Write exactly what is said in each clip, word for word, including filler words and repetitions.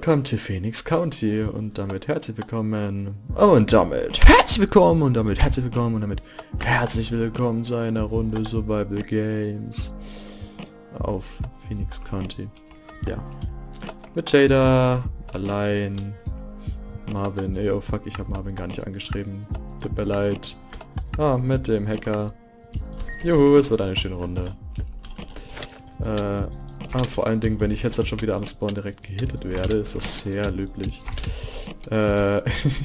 Welcome to Phoenix County und damit herzlich willkommen und damit herzlich willkommen und damit herzlich willkommen und damit herzlich willkommen zu einer Runde Survival Games auf Phoenix County. Ja, mit Jada, allein, Marvin, ey, oh fuck, ich habe Marvin gar nicht angeschrieben, tut mir leid. Ah, mit dem Hacker. Juhu, es wird eine schöne Runde. Äh, Ah, vor allen Dingen, wenn ich jetzt halt schon wieder am Spawn direkt gehittet werde, ist das sehr löblich. Äh,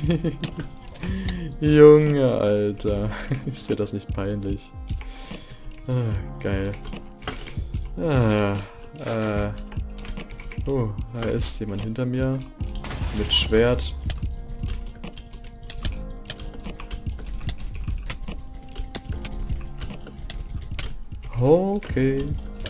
Junge, Alter. Ist dir das nicht peinlich? Ah, geil. Ah, äh. Oh, da ist jemand hinter mir. Mit Schwert. Okay.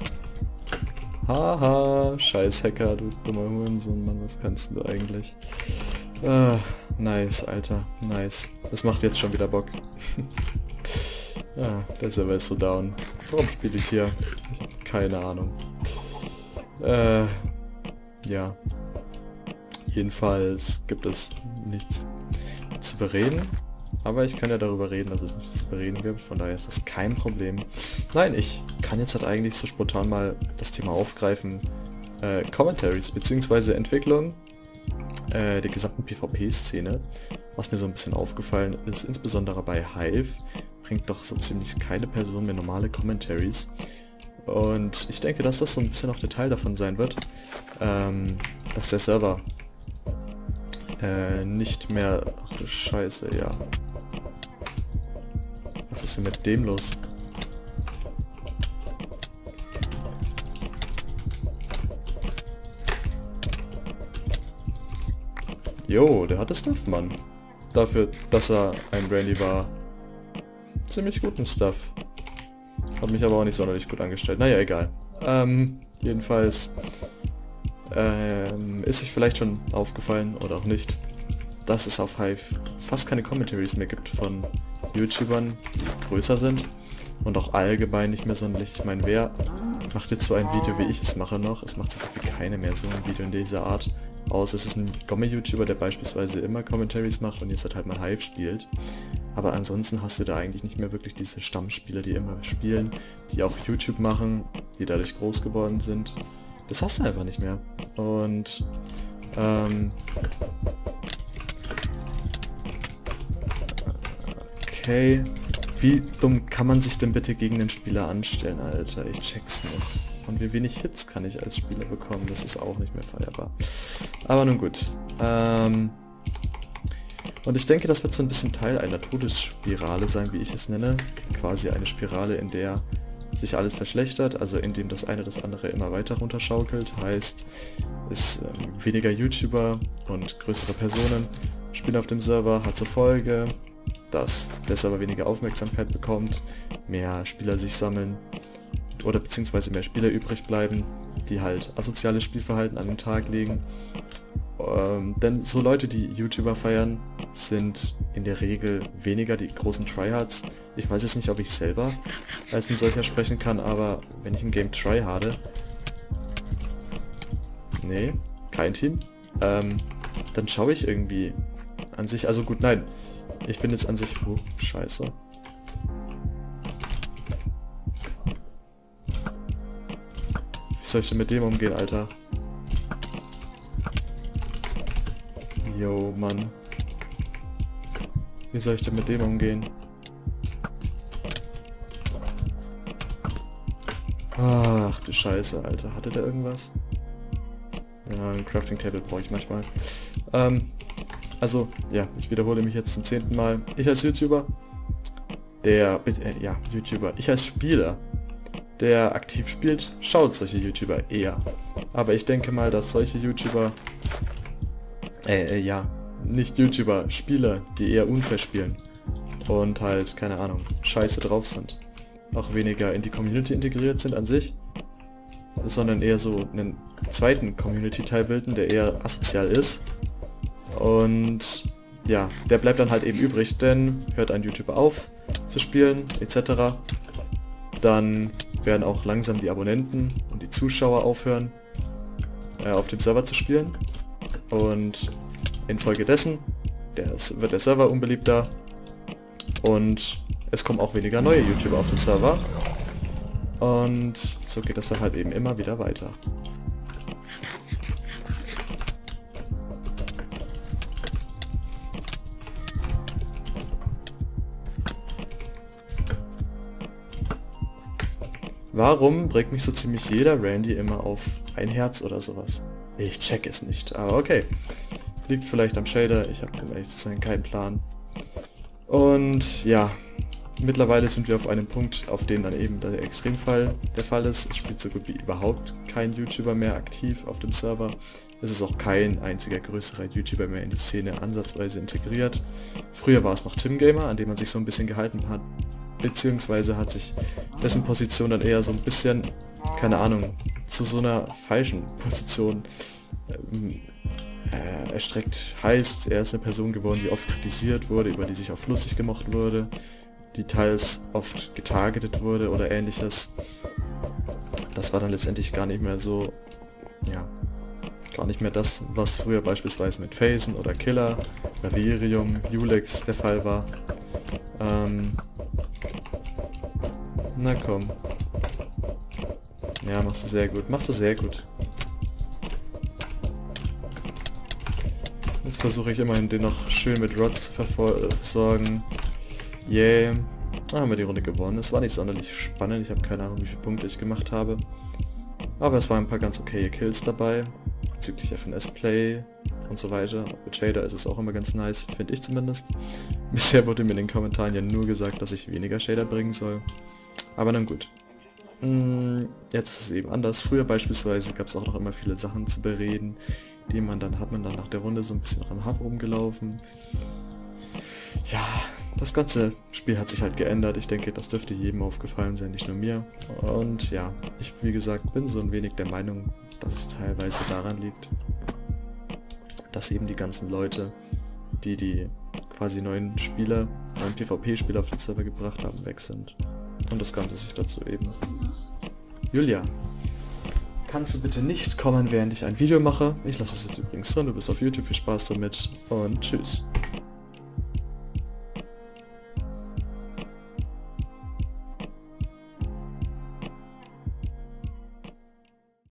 Haha, scheiß Hacker, du dummer Hurensohn, Mann, was kannst du eigentlich? Ah, nice, Alter, nice. Das macht jetzt schon wieder Bock. Ah, der Server ist so down. Warum spiele ich hier? Ich hab keine Ahnung. Äh, ja. Jedenfalls gibt es nichts zu bereden. Aber ich kann ja darüber reden, dass es nichts zu bereden gibt, von daher ist das kein Problem. Nein, ich kann jetzt halt eigentlich so spontan mal das Thema aufgreifen. Äh, Commentaries, beziehungsweise Entwicklung äh, der gesamten PvP-Szene. Was mir so ein bisschen aufgefallen ist, insbesondere bei Hive, bringt doch so ziemlich keine Person mehr normale Commentaries. Und ich denke, dass das so ein bisschen auch der Teil davon sein wird, ähm, dass der Server Äh, nicht mehr... Ach du Scheiße, ja. Was ist denn mit dem los? Jo, der hatte Stuff, Mann. Dafür, dass er ein Brandy war. Ziemlich guten Stuff. Hat mich aber auch nicht sonderlich gut angestellt. Naja, egal. Ähm, jedenfalls... Ähm, ist euch vielleicht schon aufgefallen oder auch nicht, dass es auf Hive fast keine Commentaries mehr gibt von YouTubern, die größer sind und auch allgemein nicht mehr sonderlich. Ich meine, wer macht jetzt so ein Video, wie ich es mache noch? Es macht so gut wie keine mehr so ein Video in dieser Art aus. Es ist ein Gomme-YouTuber, der beispielsweise immer Commentaries macht und jetzt halt mal Hive spielt. Aber ansonsten hast du da eigentlich nicht mehr wirklich diese Stammspieler, die immer spielen, die auch YouTube machen, die dadurch groß geworden sind. Das hast du einfach nicht mehr. Und, ähm... okay. Wie dumm kann man sich denn bitte gegen den Spieler anstellen, Alter? Ich check's nicht. Und wie wenig Hits kann ich als Spieler bekommen? Das ist auch nicht mehr feierbar. Aber nun gut. Ähm... Und ich denke, das wird so ein bisschen Teil einer Todesspirale sein, wie ich es nenne. Quasi eine Spirale, in der sich alles verschlechtert, also indem das eine das andere immer weiter runterschaukelt, heißt, es ähm, weniger YouTuber und größere Personen spielen auf dem Server, hat zur Folge, dass der Server weniger Aufmerksamkeit bekommt, mehr Spieler sich sammeln oder beziehungsweise mehr Spieler übrig bleiben, die halt asoziales Spielverhalten an den Tag legen. Ähm, denn so Leute, die YouTuber feiern, sind in der Regel weniger die großen Tryhards. Ich weiß jetzt nicht, ob ich selber als ein solcher sprechen kann, aber wenn ich im Game tryharde... Nee, kein Team. Ähm, dann schaue ich irgendwie an sich... Also gut, nein. Ich bin jetzt an sich... Oh, scheiße. Wie soll ich denn mit dem umgehen, Alter? Yo, Mann. Wie soll ich denn mit dem umgehen? Ach du Scheiße, Alter. Hatte der irgendwas? Ja, ein Crafting Table brauche ich manchmal. Ähm, also, ja, ich wiederhole mich jetzt zum zehnten Mal. Ich als YouTuber, der, äh, ja, YouTuber, ich als Spieler, der aktiv spielt, schaut solche YouTuber eher. Aber ich denke mal, dass solche YouTuber, äh, äh ja, nicht YouTuber, Spieler, die eher unfair spielen und halt, keine Ahnung, scheiße drauf sind, auch weniger in die Community integriert sind an sich, sondern eher so einen zweiten Community-Teil bilden, der eher asozial ist. Und ja, der bleibt dann halt eben übrig, denn hört ein YouTuber auf zu spielen, et cetera, dann werden auch langsam die Abonnenten und die Zuschauer aufhören, äh, auf dem Server zu spielen. Und infolgedessen der, wird der Server unbeliebter und es kommen auch weniger neue YouTuber auf den Server. Und so geht das dann halt eben immer wieder weiter. Warum bringt mich so ziemlich jeder Randy immer auf ein Herz oder sowas? Ich check es nicht, aber okay. Liegt vielleicht am Shader, ich habe um ehrlich zu sein keinen Plan. Und ja, mittlerweile sind wir auf einem Punkt, auf dem dann eben der Extremfall der Fall ist. Es spielt so gut wie überhaupt kein YouTuber mehr aktiv auf dem Server. Es ist auch kein einziger größerer YouTuber mehr in die Szene ansatzweise integriert. Früher war es noch TimGamer, an dem man sich so ein bisschen gehalten hat. Beziehungsweise hat sich dessen Position dann eher so ein bisschen, keine Ahnung, zu so einer falschen Position ähm, äh, erstreckt. Heißt, er ist eine Person geworden, die oft kritisiert wurde, über die sich auch lustig gemacht wurde, die teils oft getargetet wurde oder ähnliches. Das war dann letztendlich gar nicht mehr so, ja, gar nicht mehr das, was früher beispielsweise mit Phasen oder Killer, Ravirium, Ulex der Fall war. Ähm, na komm. Ja, machst du sehr gut. Machst du sehr gut. Jetzt versuche ich immerhin den noch schön mit Rods zu versorgen. Yeah. Da haben wir die Runde gewonnen. Es war nicht sonderlich spannend. Ich habe keine Ahnung, wie viele Punkte ich gemacht habe. Aber es waren ein paar ganz okaye Kills dabei. Bezüglich F N S-Play und so weiter. Mit Shader ist es auch immer ganz nice, finde ich zumindest. Bisher wurde mir in den Kommentaren ja nur gesagt, dass ich weniger Shader bringen soll. Aber dann gut. Jetzt ist es eben anders. Früher beispielsweise gab es auch noch immer viele Sachen zu bereden, die man dann, hat man dann nach der Runde so ein bisschen noch im Hub rumgelaufen. Ja, das ganze Spiel hat sich halt geändert. Ich denke, das dürfte jedem aufgefallen sein, nicht nur mir. Und ja, ich, wie gesagt, bin so ein wenig der Meinung, dass es teilweise daran liegt, dass eben die ganzen Leute, die die quasi neuen Spieler, neuen PvP-Spieler auf den Server gebracht haben, weg sind. Und das Ganze sich dazu eben. Julia, kannst du bitte nicht kommen, während ich ein Video mache? Ich lasse es jetzt übrigens drin, du bist auf YouTube, viel Spaß damit und tschüss.